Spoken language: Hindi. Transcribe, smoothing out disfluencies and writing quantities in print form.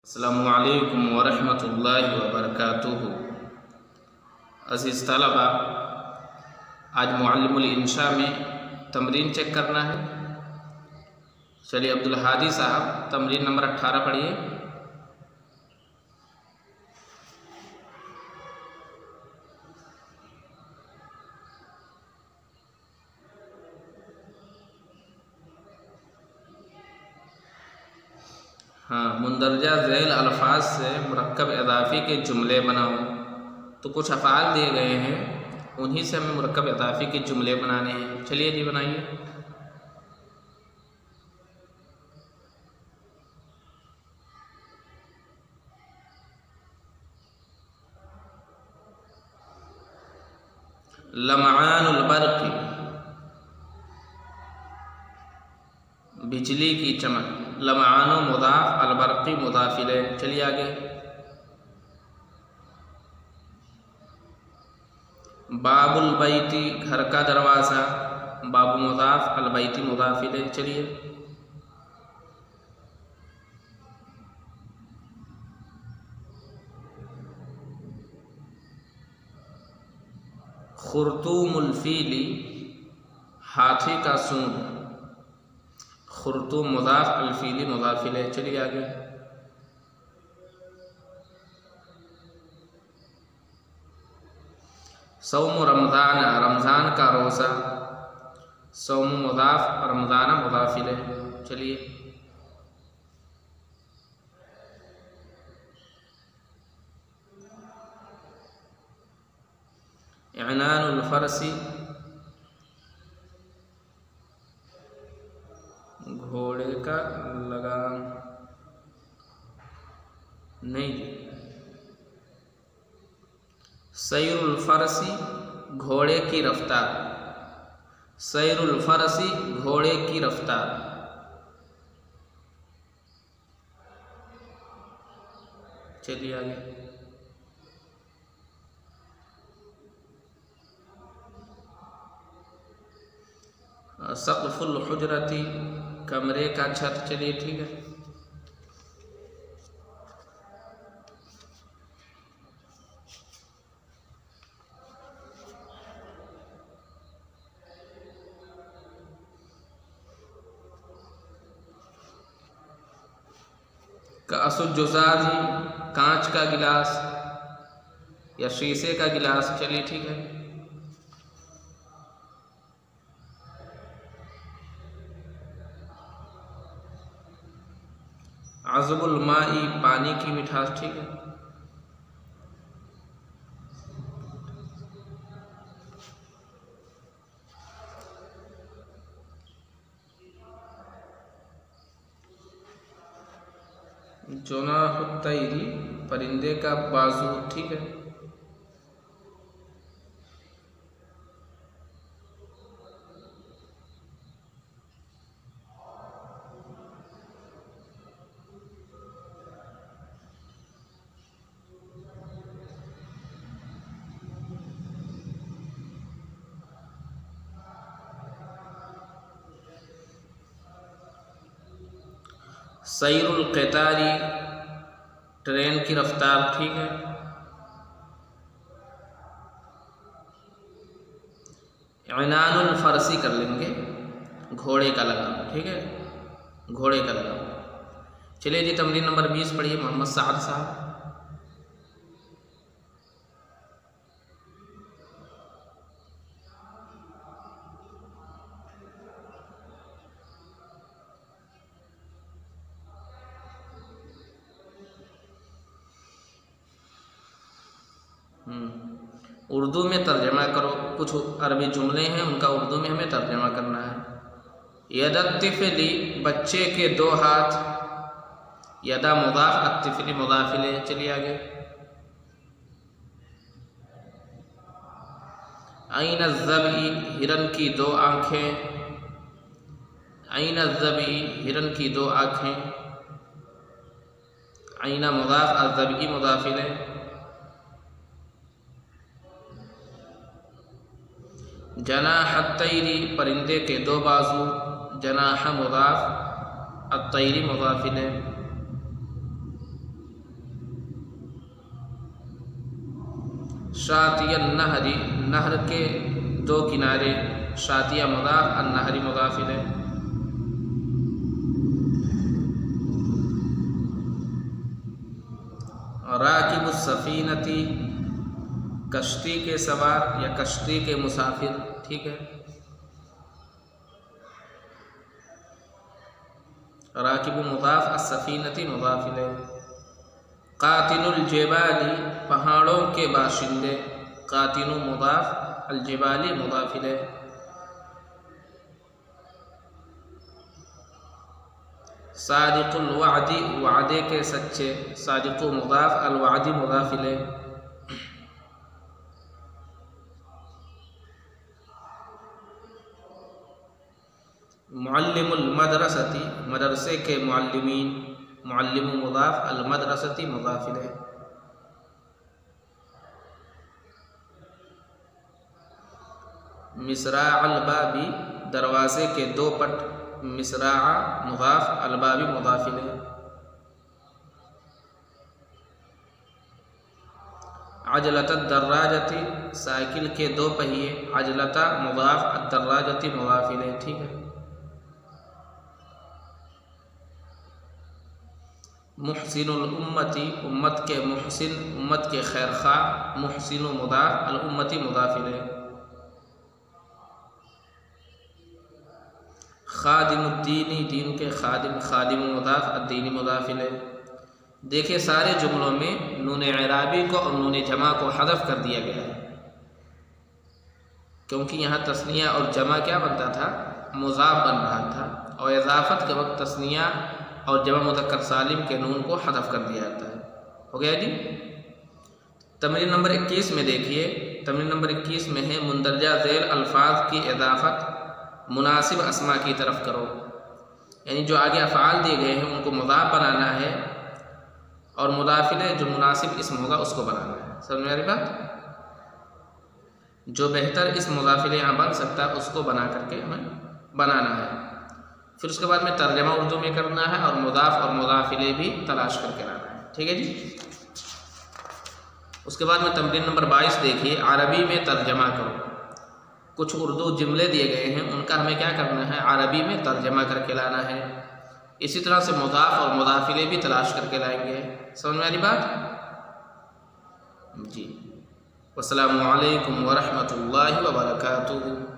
अस्सलामु अलैकुम वरहमतुल्लाहि वबरकातुहु। अज़ीज़ तलबा, आज मुअल्लिमुल इंशा में तमरीन चेक करना है। चलिए अब्दुल हादी साहब तमरीन नंबर 18 पढ़िए। हाँ, मुंदरजा ज़ैल अल्फाज से मुरक्कब इज़ाफ़ी के जुमले बनाओ। तो कुछ अफ़आल दिए गए हैं, उन्हीं से हमें मुरक्कब इज़ाफ़ी के जुमले बनाने हैं। चलिए जी बनाइए। लमआनुल बर्क़ी, बिजली की चमक। लमआनो मुदाफ़, अलबर्क़ी मुदाफ़ इलैह। चलिए आगे। बाबुल बैती, घर का दरवाज़ा। बाबु मुदाफ़, अलबैती मुदाफ़ इलैह। चलिए। खुर्तूमुल फ़ीली, हाथी का सूंड। खुर्तूम मुदाफ़, अलफ़ीली मुदाफ़ इलैह। चलिए आगे। सौम रमज़ान, रमज़ान का रोज़ा। सौम मुदाफ़, रमज़ान मुदाफ़ इलैह। चलिए। इनानुल फ़रसी, घोड़े का लगाम। नहीं जी। सैरुल फ़रसी, घोड़े की रफ्तार। सैरुल फ़रसी, घोड़े की रफ्तार। चलिए आगे। सक़्फ़ुल हुजरती, कमरे का छत। चलिए ठीक है। कासुज्जुज़ाज़ी, कांच का गिलास या शीशे का गिलास। चलिए ठीक है। अज़बुल माई, पानी की मिठास। ठीक है। जुनाहुत तैरी, परिंदे का बाजू। ठीक है। सैरुल क़तारी, ट्रेन की रफ्तार। ठीक है। इनानुल फ़रसी कर लेंगे, घोड़े का लगाम। ठीक है, घोड़े का लगाम। चलिए जी तमरीन नंबर 20 पढ़िए मोहम्मद साद साहब। उर्दू में तर्जमा करो। कुछ अरबी जुमले हैं, उनका उर्दू में हमें तर्जमा करना है। यदत्तिफ़ली, बच्चे के दो हाथ। यदा मुदाफ़, अत्तिफ़ली मुदाफ़ इलैह। चलिए आगे। ऐन अज़्ज़बी, हिरन की दो आँखें। ऐन अज़्ज़बी, हिरन की दो आँखें। ऐना मुदाफ़, अज़्ज़बी मुदाफ़ इलैह। जनाहत तैरी, परिंदे के दो बाजू। जनाह मुदाफ़, अत्तैरी मुदाफ़ इलैह। शातियन नहरी, नहर के दो किनारे, शातिया मुदाफ अन नहरी मुदाफ इलैह। राकिबुस सफीनती, कश्ती के सवार या कश्ती के मुसाफिर, ठीक है। राकिबु मुदाफ अस्सफीनती मुदाफ इलैह। कातिनुल जिबाली, पहाड़ों के बाशिंदे, कातिनु मुदाफ अल जिबाली मुदाफ इलैह। सादिकुल वादी, वादे के सच्चे, सादिकु मुदाफ अल वादी मुदाफ इलैह। मुअल्लिमुल मदरसती, मदरसे के मुअल्लिमीन, मुअल्लिमु मुदाफ अल मदरसती मुदाफ इलैह। मिसरा अल बाबी, दरवाजे के दो पट, मिसरा मुदाफ अल बाबी मुदाफ इलैह। अजलत दर्राजती, साइकिल के दो पहिए, अजलता मुदाफ अद दर्राजती मुदाफ इलैह, ठीक है। मुहसिनुल उम्मती, उम्मत के मुहसिन, उम्मत के खैर खा, मुहसिनु मुदाफ अल उम्मती मुदाफ इलैह। खादिमुद्दीनी, दीन के खादिम, खादिम मुदाफ अद्दीनी मुदाफ इलैह। देखिए सारे जुमलों में नून इराबी को और नून जमा को हज़फ कर दिया गया है, क्योंकि यहाँ तस्निया और जमा क्या बनता था, मुज़ाफ बन रहा था, और इजाफ़त के वक्त तस्निया और जमा मुज़क्कर सालिम के नून को हज़फ कर दिया जाता है। हो गया जी। तमरीन नंबर 21 में देखिए, तमरीन नंबर 21 में है मुंदरजा ज़ैल अल्फाज की इजाफ़त मुनासिब अस्मा की तरफ करो, यानी जो आगे अफ़आल दिए गए हैं उनको मुज़ाफ बनाना है और मुदाफ़ इलैह जो मुनासिब इस्म होगा उसको बनाना है। समझ में आ रही बात? जो बेहतर इस्म मुज़ाफ़ इलैह यहाँ बन सकता है उसको बना करके हमें बनाना है। फिर उसके बाद में तर्जमा उर्दू में करना है और मुदाफ़ और मुदाफ़ इलैह भी तलाश करके लाना है, ठीक है जी। उसके बाद में तमरीन नंबर 22 देखिए, अरबी में तर्जमा करो। कुछ उर्दू जुमले दिए गए हैं, उनका हमें क्या करना है, अरबी में तर्जमा करके लाना है। इसी तरह से मुदाफ़ और मुदाफ़ इलैह भी तलाश करके लाएंगे। समझ में आ रही बात जी। वस्सलामु अलैकुम व रहमतुल्लाहि व बरकातुहू।